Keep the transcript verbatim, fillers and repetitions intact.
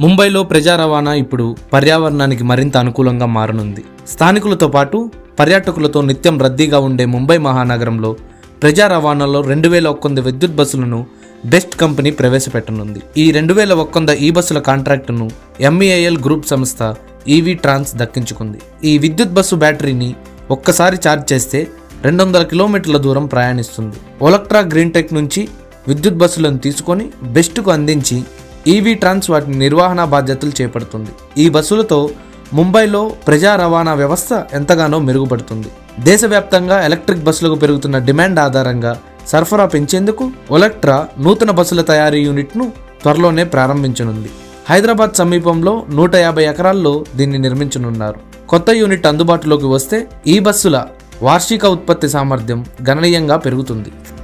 ముంబైలో ప్రజా రవాణా ఇప్పుడు పర్యావరణానికి మరింత అనుకూలంగా మారనుంది. స్థానికులతో పాటు పర్యాటకులతో నిత్యం రద్దీగా ఉండే ముంబై మహానగరంలో ప్రజా రవాణాలో రెండు వేల ఒక్కొంద విద్యుత్ బస్సులను బెస్ట్ కంపెనీ ప్రవేశపెట్టనుంది. ఈ రెండు వేల ఒక్కొంద ఈ బస్సుల కాంట్రాక్టును ఎంఈఐఎల్ గ్రూప్ సంస్థ ఈవీ ట్రాన్స్ దక్కించుకుంది. ఈ విద్యుత్ బస్సు బ్యాటరీని ఒక్కసారి ఛార్జ్ చేస్తే రెండు వందల కిలోమీటర్ల దూరం ప్రయాణిస్తుంది. ఒలక్ట్రా గ్రీన్ టెక్ నుంచి విద్యుత్ బస్సులను తీసుకొని బెస్ట్కు అందించి ఈవీ ట్రాన్స్ వాటి నిర్వహణ బాధ్యతలు చేపడుతుంది. ఈ బస్సులతో ముంబైలో ప్రజా రవాణా వ్యవస్థ ఎంతగానో మెరుగుపడుతుంది. దేశవ్యాప్తంగా ఎలక్ట్రిక్ బస్సులకు పెరుగుతున్న డిమాండ్ ఆధారంగా సరఫరా పెంచేందుకు ఒలక్ట్రా నూతన బస్సుల తయారీ యూనిట్ను త్వరలోనే ప్రారంభించనుంది. హైదరాబాద్ సమీపంలో నూట యాభై ఎకరాల్లో దీన్ని నిర్మించనున్నారు. కొత్త యూనిట్ అందుబాటులోకి వస్తే ఈ బస్సుల వార్షిక ఉత్పత్తి సామర్థ్యం గణనీయంగా పెరుగుతుంది.